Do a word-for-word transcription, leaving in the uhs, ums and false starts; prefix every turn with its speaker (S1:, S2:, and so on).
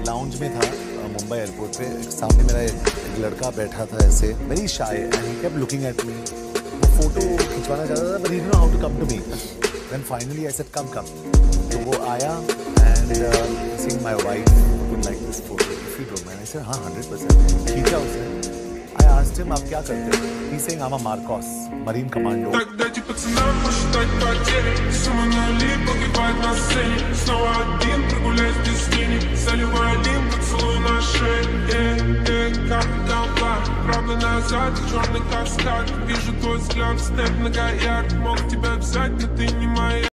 S1: Lounge में था Mumbai airport पे, सामने मेरा एक लड़का बैठा था ऐसे, very shy, and he kept looking at me. वो फोटो खिंचवाना चाहता था, but he didn't know how to come to me. Then finally I said come come, तो वो आया and seeing my wife would like this photo if you don't mind. I said हाँ hundred percent. खींचा उसने। I asked him, आप क्या करते हो? He's saying I'm a Marcos, Marine Commando.
S2: Дайте пацанам посчитать потери, сумма нули погибает на сцене. Снова один прогуляюсь без тени, заливая лим, поцелуй на шее. Э, э, как толпа, правда назад, черный каскад. Вижу твой взгляд, снэп многоярд. Мог тебя взять, но ты не моя.